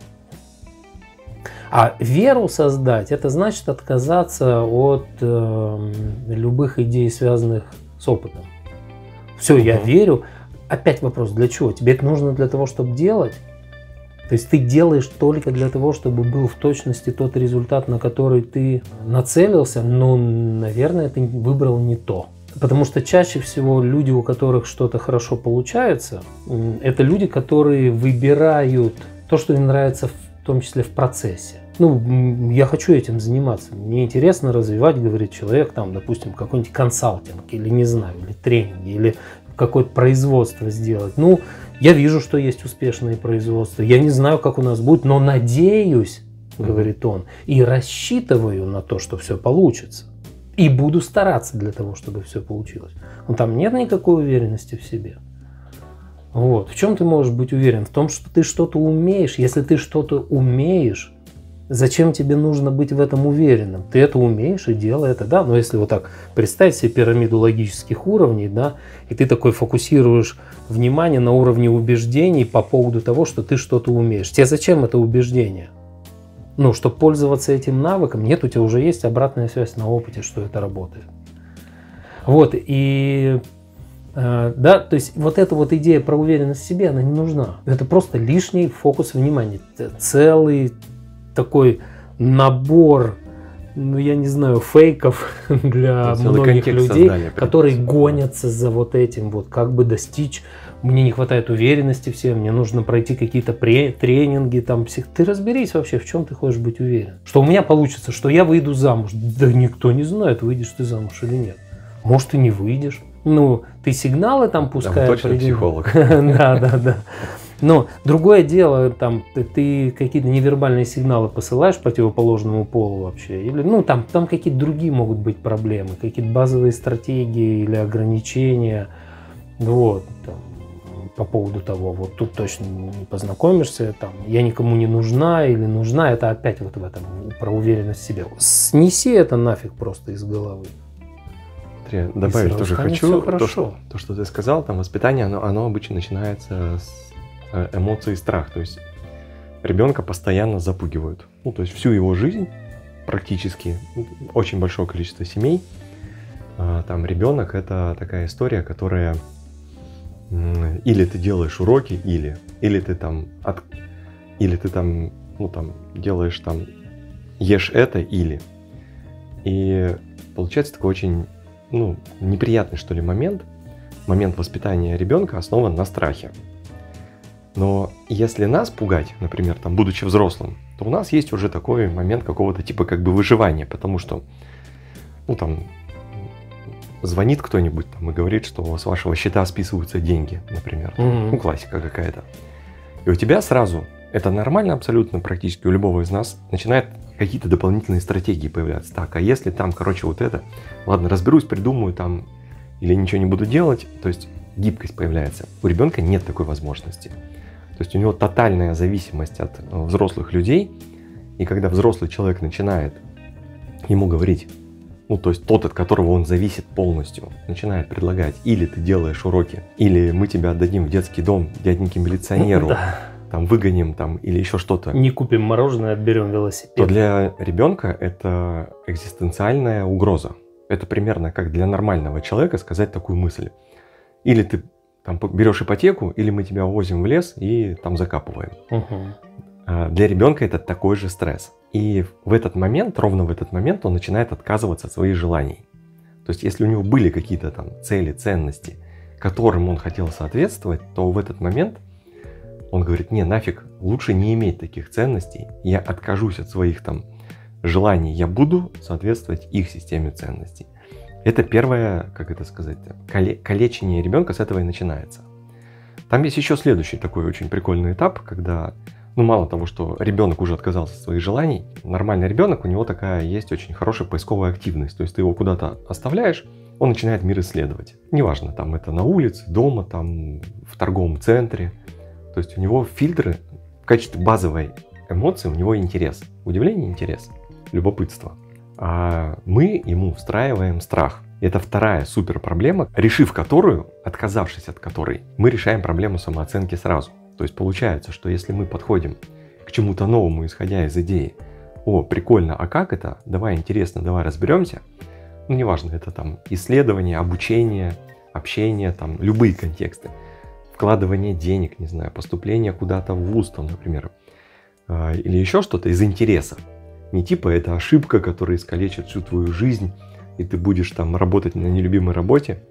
А веру создать, это значит отказаться от любых идей, связанных с опытом. Все, я верю. Опять вопрос, для чего? Тебе это нужно для того, чтобы делать? То есть ты делаешь только для того, чтобы был в точности тот результат, на который ты нацелился, но, наверное, ты выбрал не то. Потому что чаще всего люди, у которых что-то хорошо получается, это люди, которые выбирают то, что им нравится в том числе в процессе. Я хочу этим заниматься, мне интересно развивать, говорит человек, допустим, какой-нибудь консалтинг, или не знаю, или тренинги, или какое-то производство сделать. Я вижу, что есть успешные производства, я не знаю, как у нас будет, но надеюсь, говорит он, и рассчитываю на то, что все получится. И буду стараться для того, чтобы все получилось. Но там нет никакой уверенности в себе. В чем ты можешь быть уверен? В том, что ты что-то умеешь. Если ты что-то умеешь, зачем тебе нужно быть в этом уверенным? Ты это умеешь и делай это, да. Но если вот так представить себе пирамиду логических уровней, да, и ты такой фокусируешь внимание на уровне убеждений по поводу того, что ты что-то умеешь. Тебе зачем это убеждение? Чтобы пользоваться этим навыком, нет, у тебя уже есть обратная связь на опыте, что это работает. То есть вот эта вот идея про уверенность в себе, она не нужна. Это просто лишний фокус внимания. Целый такой набор, я не знаю, фейков для многих людей, которые гонятся за вот этим, как бы достичь. Мне не хватает уверенности в себе, мне нужно пройти какие-то тренинги, Ты разберись вообще, в чем ты хочешь быть уверен. Что у меня получится, что я выйду замуж. Да никто не знает, выйдешь ты замуж или нет. Может, и не выйдешь. Ты сигналы пускай. Точно психолог. Да. Но другое дело, ты какие-то невербальные сигналы посылаешь противоположному полу вообще, или там какие-то другие могут быть проблемы, какие-то базовые стратегии или ограничения, по поводу того, тут точно не познакомишься, я никому не нужна или нужна, это опять в этом про уверенность в себе. Снеси это нафиг просто из головы. Добавить тоже хочу, то, что ты сказал, воспитание, оно обычно начинается с эмоций и страх. То есть ребенка постоянно запугивают. То есть всю его жизнь практически очень большое количество семей там ребенок — это такая история, которая или ты делаешь уроки, или ты там делаешь там, ешь это, или. И получается такой очень, неприятный, что ли, момент. Момент воспитания ребенка основан на страхе. Но если нас пугать, например, там, будучи взрослым, то у нас есть уже такой момент какого-то типа как бы выживания, потому что, звонит кто-нибудь там и говорит, что с вашего счета списываются деньги, например. Классика какая-то. И у тебя сразу, это нормально абсолютно практически у любого из нас, начинают какие-то дополнительные стратегии появляться. Так, а если там, вот это, ладно, разберусь, придумаю там, или ничего не буду делать, то есть гибкость появляется. У ребенка нет такой возможности. То есть у него тотальная зависимость от взрослых людей, и когда взрослый человек начинает ему говорить, то есть тот, от которого он зависит полностью, начинает предлагать, или ты делаешь уроки, или мы тебя отдадим в детский дом дяденьке-милиционеру, там выгоним, там, или еще что-то. Не купим мороженое, отберем велосипед. То для ребенка это экзистенциальная угроза. Это примерно как для нормального человека сказать такую мысль. Или ты там берешь ипотеку, или мы тебя увозим в лес и там закапываем. Для ребенка это такой же стресс. И ровно в этот момент он начинает отказываться от своих желаний. То есть если у него были какие-то там цели, ценности, которым он хотел соответствовать, то в этот момент он говорит: не, нафиг, лучше не иметь таких ценностей, я откажусь от своих там желаний, я буду соответствовать их системе ценностей. Это первое, калечение ребенка с этого и начинается. Там есть еще следующий такой очень прикольный этап, когда, мало того, что ребенок уже отказался от своих желаний, нормальный ребенок, у него такая есть очень хорошая поисковая активность. То есть ты его куда-то оставляешь, он начинает мир исследовать. Неважно, там это на улице, дома, там в торговом центре. То есть у него фильтры в качестве базовой эмоции, у него интерес. Удивление, интерес, любопытство. А мы ему встраиваем страх. Это вторая супер проблема, решив которую, отказавшись от которой, мы решаем проблему самооценки сразу. То есть получается, что если мы подходим к чему-то новому, исходя из идеи: о, прикольно, а как это? Давай, интересно, давай разберемся. Неважно, это там исследование, обучение, общение, там любые контексты. Вкладывание денег, не знаю, поступление куда-то в вуз, там, например, или еще что-то из интереса. Не типа это ошибка, которая искалечит всю твою жизнь, и ты будешь там работать на нелюбимой работе,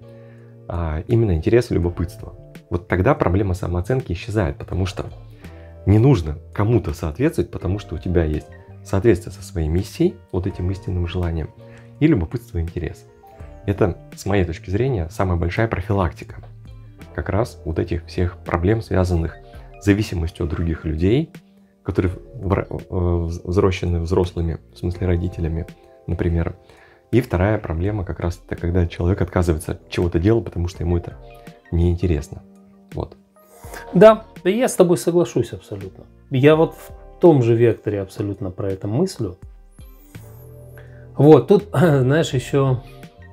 а именно интерес и любопытство. Вот тогда проблема самооценки исчезает, потому что не нужно кому-то соответствовать, потому что у тебя есть соответствие со своей миссией, вот этим истинным желанием, и любопытство и интерес. Это, с моей точки зрения, самая большая профилактика как раз вот этих всех проблем, связанных с зависимостью от других людей, которые взрослены взрослыми, в смысле родителями, например. И вторая проблема как раз это когда человек отказывается от чего-то делать, потому что ему это неинтересно. Вот. Да, я с тобой соглашусь абсолютно. Я вот в том же векторе абсолютно про это мыслю. Вот, тут, знаешь, еще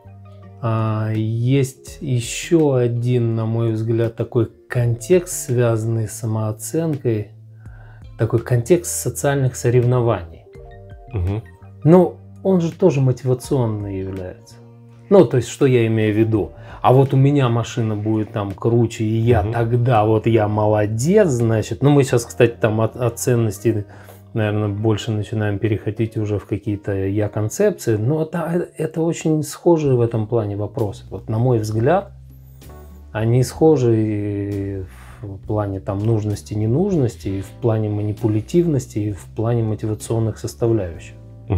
есть еще один, на мой взгляд, такой контекст, связанный с самооценкой, такой контекст социальных соревнований. Но он же тоже мотивационный является. То есть, что я имею в виду? А вот у меня машина будет там круче, и я тогда я молодец, значит. Мы сейчас, кстати, там от ценностей, наверное, больше начинаем переходить уже в какие-то я-концепции. Но это очень схожие в этом плане вопросы. Вот, на мой взгляд, они схожи и в плане там нужности, ненужности, и в плане манипулятивности, и в плане мотивационных составляющих.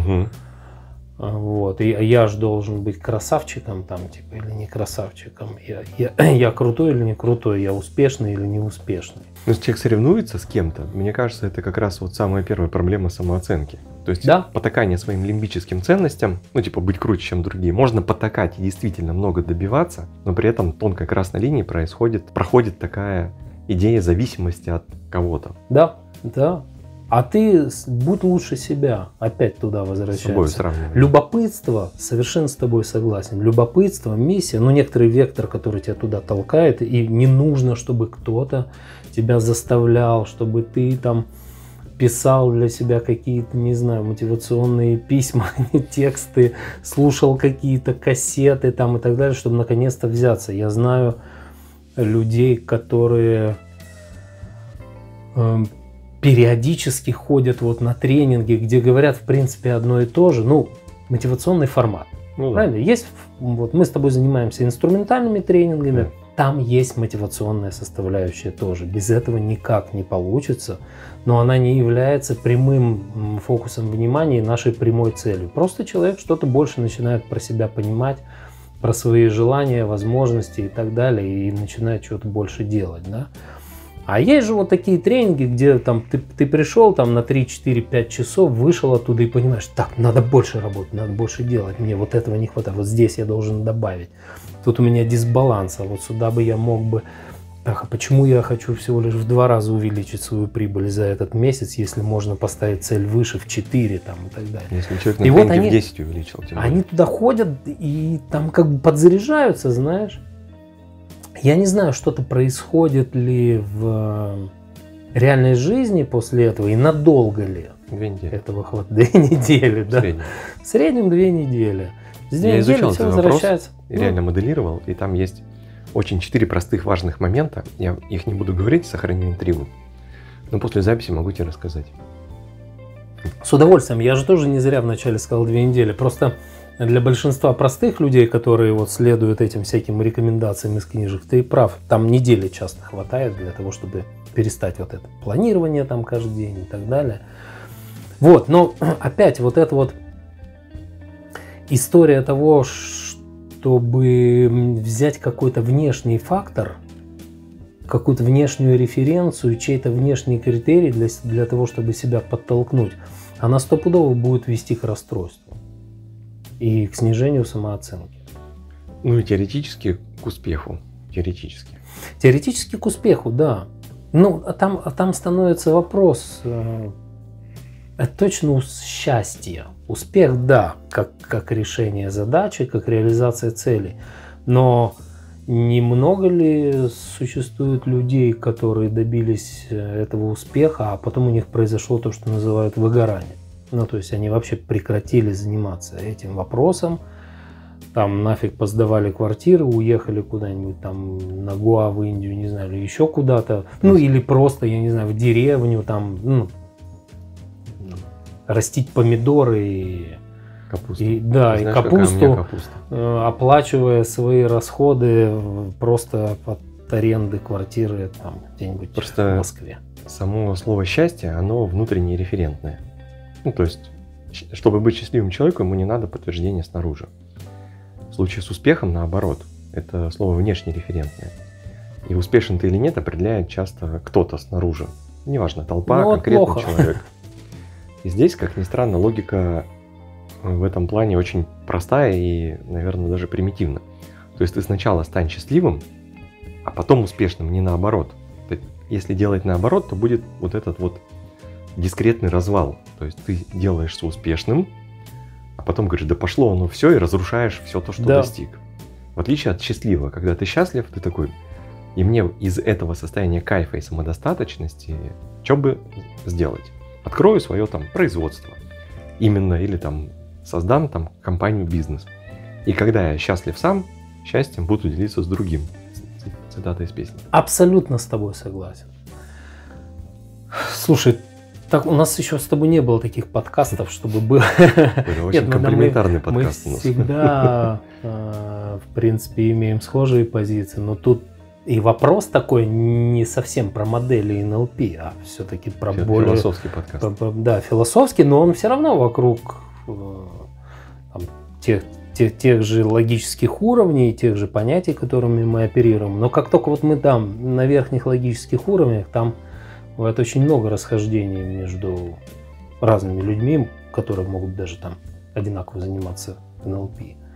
Вот. И я же должен быть красавчиком там, типа, или не красавчиком. Я крутой или не крутой, я успешный или не успешный. Но если человек соревнуется с кем-то, мне кажется, это как раз вот самая первая проблема самооценки. То есть потакание своим лимбическим ценностям, быть круче, чем другие. Можно потакать и действительно много добиваться, но при этом тонкой красной линии проходит такая идея зависимости от кого-то. Да. А ты будь лучше себя. Опять туда возвращаемся. С собой сравнивать. Любопытство, совершенно с тобой согласен. Любопытство, миссия, некоторый вектор, который тебя туда толкает. И не нужно, чтобы кто-то тебя заставлял, чтобы ты там писал для себя какие-то, не знаю, мотивационные письма, тексты, слушал какие-то кассеты там и так далее, чтобы наконец-то взяться. Я знаю людей, которые периодически ходят вот на тренинги, где говорят, в принципе, одно и то же. Ну, мотивационный формат. Ну, правильно? Да. Есть, вот мы с тобой занимаемся инструментальными тренингами, да. Там есть мотивационная составляющая тоже. Без этого никак не получится, но она не является прямым фокусом внимания и нашей прямой целью. Просто человек что-то больше начинает про себя понимать, про свои желания, возможности и так далее, и начинает что-то больше делать, да? А есть же вот такие тренинги, где там ты пришел там на 3, 4, 5 часов, вышел оттуда и понимаешь, так, надо больше работать, надо больше делать, мне вот этого не хватает, вот здесь я должен добавить. Тут у меня дисбаланс, а вот сюда бы я мог бы... Так, а почему я хочу всего лишь в 2 раза увеличить свою прибыль за этот месяц, если можно поставить цель выше в 4 там, и так далее. Если человек на тренинге вот в 10 увеличил. Они туда ходят и там как бы подзаряжаются, знаешь. Я не знаю, что-то происходит ли в реальной жизни после этого и надолго ли. 2 недели. Этого хватает. 2 недели, да. В среднем 2 недели. С 2 недели все возвращается. Реально моделировал, и там есть очень 4 простых важных момента. Я их не буду говорить, сохраню интригу. Но после записи могу тебе рассказать. С удовольствием. Я же тоже не зря вначале сказал 2 недели. Просто для большинства простых людей, которые вот следуют этим всяким рекомендациям из книжек, ты прав. Там недели часто хватает для того, чтобы перестать вот это планирование там каждый день и так далее. Вот, но опять вот эта вот история того, чтобы взять какой-то внешний фактор, какую-то внешнюю референцию, чей-то внешний критерий для того, чтобы себя подтолкнуть, она стопудово будет вести к расстройству и к снижению самооценки. Ну и теоретически к успеху. Теоретически. Теоретически к успеху, да. Ну, там становится вопрос, это точно счастье. Успех, да, как решение задачи, как реализация целей. Но немного ли существует людей, которые добились этого успеха, а потом у них произошло то, что называют выгорание? Ну, то есть они вообще прекратили заниматься этим вопросом, там нафиг поздавали квартиры, уехали куда-нибудь там на Гоа, в Индию, не знаю, или еще куда-то, ну или просто, я не знаю, в деревню, там, ну, растить помидоры и капусту. И, да, знаешь, и капусту, оплачивая свои расходы просто от аренды квартиры там где-нибудь в Москве. Само слово счастье, оно внутренне референтное. Ну, то есть, чтобы быть счастливым человеком, ему не надо подтверждения снаружи. В случае с успехом, наоборот, это слово внешне референтное. И успешен ты или нет определяет часто кто-то снаружи. Неважно, толпа, ну, конкретный плохо. Человек. И здесь, как ни странно, логика в этом плане очень простая и, наверное, даже примитивна. То есть ты сначала стань счастливым, а потом успешным, не наоборот. Если делать наоборот, то будет вот этот вот дискретный развал. То есть ты делаешься успешным, а потом говоришь, да пошло оно все, и разрушаешь все то, что достиг. В отличие от счастливого, когда ты счастлив, ты такой, и мне из этого состояния кайфа и самодостаточности, что бы сделать? Открою свое там производство именно, или там создам там компанию, бизнес. И когда я счастлив сам, счастьем буду делиться с другим. Цитата из песни. Абсолютно с тобой согласен. Слушай, так у нас еще с тобой не было таких подкастов, чтобы было... Это очень комплиментарный подкаст у нас. Мы всегда, в принципе, имеем схожие позиции, но тут и вопрос такой не совсем про модели НЛП, а все-таки про более... Философский подкаст. Да, философский, но он все равно вокруг там, тех же логических уровней, тех же понятий, которыми мы оперируем. Но как только вот мы там на верхних логических уровнях, там бывает очень много расхождений между разными людьми, которые могут даже там одинаково заниматься НЛП.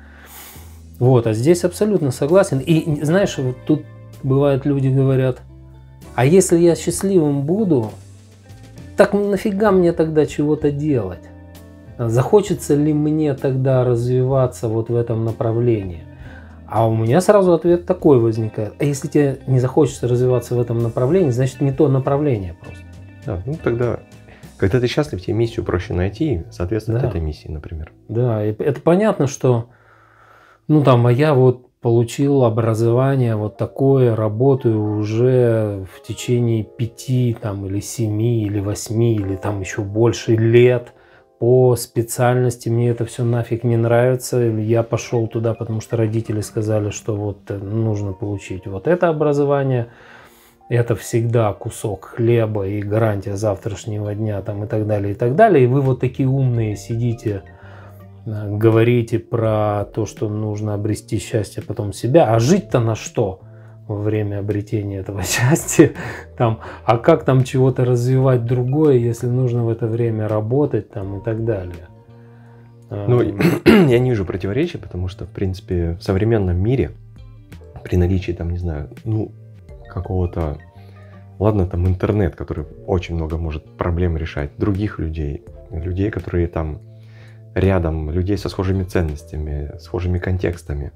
Вот, а здесь абсолютно согласен. И знаешь, вот тут бывает люди говорят, а если я счастливым буду, так нафига мне тогда чего-то делать? Захочется ли мне тогда развиваться вот в этом направлении? А у меня сразу ответ такой возникает. А если тебе не захочется развиваться в этом направлении, значит не то направление просто. Да, ну тогда Когда ты счастлив, тебе миссию проще найти и соответствовать Да. этой миссии, например. Да, и это понятно, что, ну там, а я вот получил образование вот такое, работаю уже в течение 5 там, или 7, или 8, или там еще больше лет по специальности, мне это все нафиг не нравится, я пошел туда, потому что родители сказали, что вот нужно получить вот это образование, это всегда кусок хлеба и гарантия завтрашнего дня там, и так далее, и так далее, и вы вот такие умные сидите, говорите про то, что нужно обрести счастье, потом себя, а жить-то на что во время обретения этого счастья, там, а как там чего-то развивать другое, если нужно в это время работать там, и так далее. Ну, я не вижу противоречий, потому что, в принципе, в современном мире при наличии, там, не знаю, ну, какого-то, ладно, там интернет, который очень много может проблем решать, других людей, которые там рядом, людей со схожими ценностями, схожими контекстами.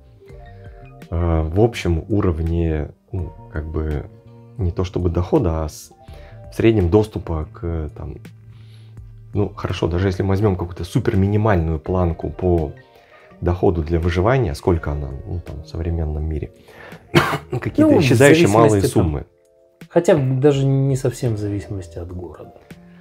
В общем уровне, ну, как бы, не то чтобы дохода, а в среднем доступа к, там, ну, хорошо, даже если мы возьмем какую-то супер минимальную планку по доходу для выживания, сколько она, ну, там, в современном мире, какие-то исчезающие малые суммы. Хотя даже не совсем в зависимости от города.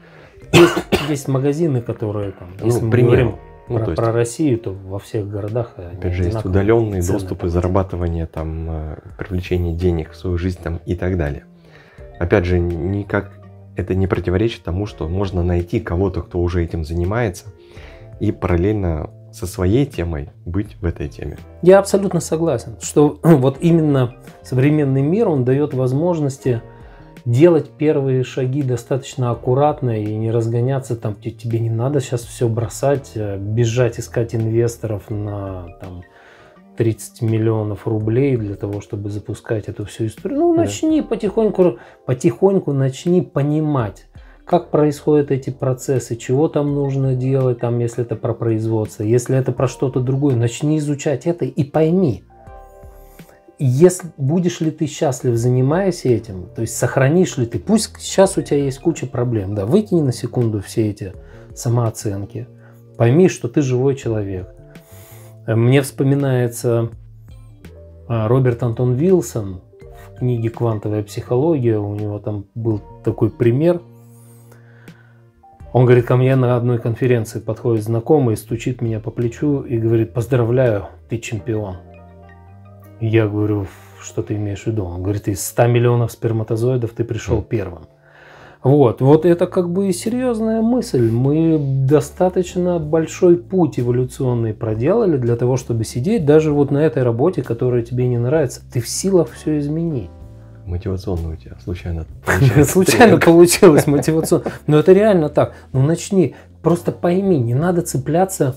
Есть магазины, которые там, если мы говорим про Россию, то во всех городах. Опять же, есть удаленные доступы, зарабатывание, там, привлечение денег в свою жизнь там, и так далее. Опять же, никак это не противоречит тому, что можно найти кого-то, кто уже этим занимается, и параллельно со своей темой быть в этой теме. Я абсолютно согласен, что вот именно современный мир, он дает возможности делать первые шаги достаточно аккуратно и не разгоняться, там, тебе не надо сейчас все бросать, бежать искать инвесторов на там, 30 миллионов рублей для того, чтобы запускать эту всю историю. Ну, начни потихоньку начни понимать, как происходят эти процессы, чего там нужно делать, там, если это про производство, если это про что-то другое, начни изучать это и пойми. Если будешь ли ты счастлив, занимаясь этим, то есть сохранишь ли ты, пусть сейчас у тебя есть куча проблем, да, выкини на секунду все эти самооценки, пойми, что ты живой человек. Мне вспоминается Роберт Антон Вилсон в книге «Квантовая психология», у него там был такой пример. Он говорит, ко мне на одной конференции подходит знакомый, стучит меня по плечу и говорит: поздравляю, ты чемпион. Я говорю, что ты имеешь в виду? Он говорит, из 100 миллионов сперматозоидов ты пришел первым. Вот это как бы серьезная мысль. Мы достаточно большой путь эволюционный проделали для того, чтобы сидеть даже вот на этой работе, которая тебе не нравится. Ты в силах все изменить. Мотивационно у тебя случайно получилось мотивационно. Но это реально так. Ну начни, просто пойми, не надо цепляться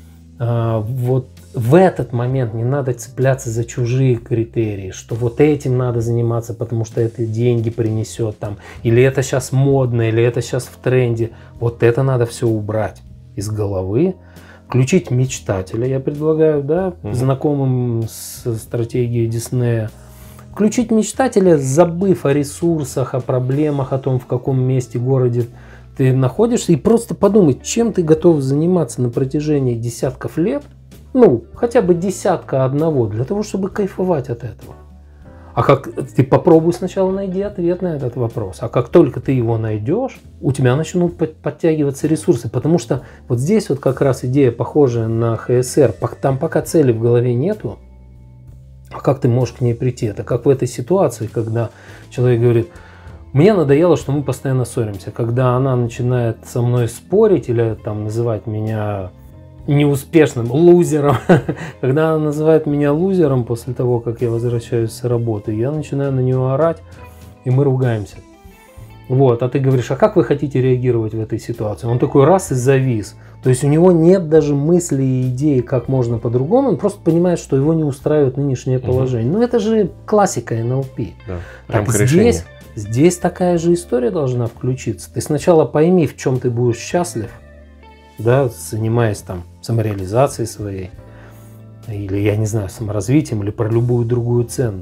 вот в этот момент, не надо цепляться за чужие критерии, что вот этим надо заниматься, потому что это деньги принесет там, или это сейчас модно, или это сейчас в тренде. Вот это надо все убрать из головы, включить мечтателя, я предлагаю, да, знакомым с стратегией Диснея, включить мечтателя, забыв о ресурсах, о проблемах, о том, в каком месте, городе ты находишься, и просто подумать, чем ты готов заниматься на протяжении десятков лет, ну, хотя бы десятка одного, для того, чтобы кайфовать от этого. А как ты попробуй сначала найди ответ на этот вопрос. А как только ты его найдешь, у тебя начнут подтягиваться ресурсы. Потому что вот здесь вот как раз идея похожая на ХСР. Там пока цели в голове нету, а как ты можешь к ней прийти? Это как в этой ситуации, когда человек говорит: мне надоело, что мы постоянно ссоримся. Когда она начинает со мной спорить или там называть меня неуспешным, лузером, когда она называет меня лузером после того, как я возвращаюсь с работы, я начинаю на нее орать, и мы ругаемся. Вот, а ты говоришь, а как вы хотите реагировать в этой ситуации? Он такой раз и завис. То есть у него нет даже мысли и идеи, как можно по-другому, он просто понимает, что его не устраивает нынешнее положение. Ну это же классика НЛП. Да, так здесь такая же история должна включиться. Ты сначала пойми, в чем ты будешь счастлив, да, занимаясь там самореализацией своей, или, я не знаю, саморазвитием, или про любую другую ценность.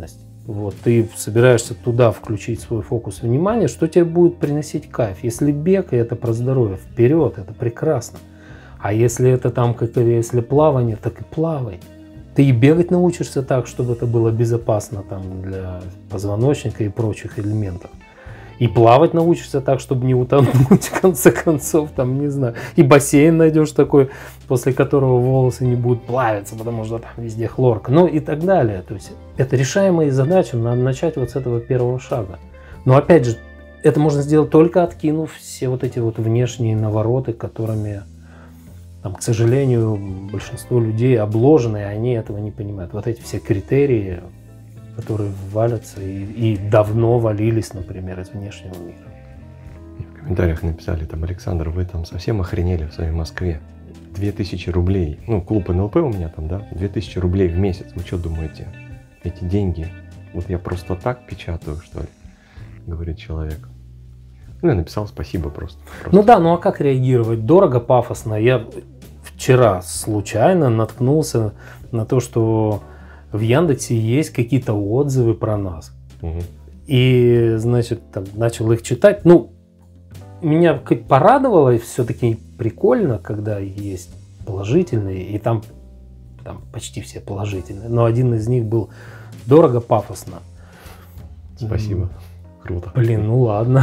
Вот, ты собираешься туда включить свой фокус внимания, что тебе будет приносить кайф. Если бег, и это про здоровье, вперед, это прекрасно. А если это там, если плавание, так и плавай. Ты и бегать научишься так, чтобы это было безопасно там, для позвоночника и прочих элементов. И плавать научишься так, чтобы не утонуть, в конце концов, там, не знаю. И бассейн найдешь такой, после которого волосы не будут плавиться, потому что там везде хлорка. Ну и так далее. То есть это решаемые задачи, надо начать вот с этого первого шага. Но опять же, это можно сделать только откинув все вот эти вот внешние навороты, которыми, там, к сожалению, большинство людей обложены, и они этого не понимают. Вот эти все критерии, которые валятся и давно валились, например, из внешнего мира. В комментариях написали, там, Александр, вы там совсем охренели в своей Москве. 2000 рублей, ну, клуб НЛП у меня там, да, 2000 рублей в месяц. Вы что думаете, эти деньги, вот я просто так печатаю, что ли, говорит человек. Ну, я написал спасибо просто. Ну да, ну а как реагировать? Дорого, пафосно. Я вчера случайно наткнулся на то, что в Яндексе есть какие-то отзывы про нас. Угу. И, значит, там, начал их читать. Ну, меня порадовало, и все-таки прикольно, когда есть положительные, и там почти все положительные. Но один из них был дорого, пафосно. Спасибо. Круто. Блин, ну ладно.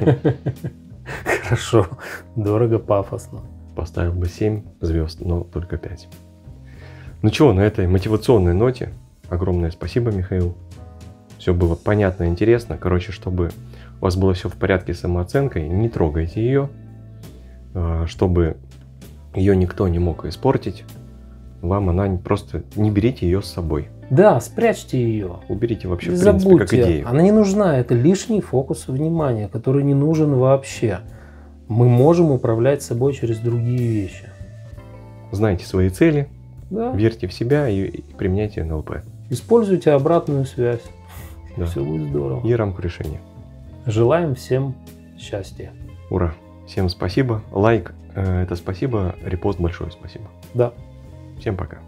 Хорошо. Дорого, пафосно. Поставил бы 7 звезд, но только 5. Ну чего, на этой мотивационной ноте огромное спасибо, Михаил. Все было понятно и интересно. Короче, чтобы у вас было все в порядке с самооценкой, не трогайте ее. Чтобы ее никто не мог испортить, вам она просто не берите ее с собой. Да, спрячьте ее. Уберите вообще, в Забудьте. принципе, как идею. Она не нужна. Это лишний фокус внимания, который не нужен вообще. Мы можем управлять собой через другие вещи. Знайте свои цели, Да. верьте в себя и применяйте НЛП. Используйте обратную связь. Да. Все будет здорово. И рамку решения. Желаем всем счастья. Ура! Всем спасибо. Лайк, это спасибо. Репост большое спасибо. Да. Всем пока.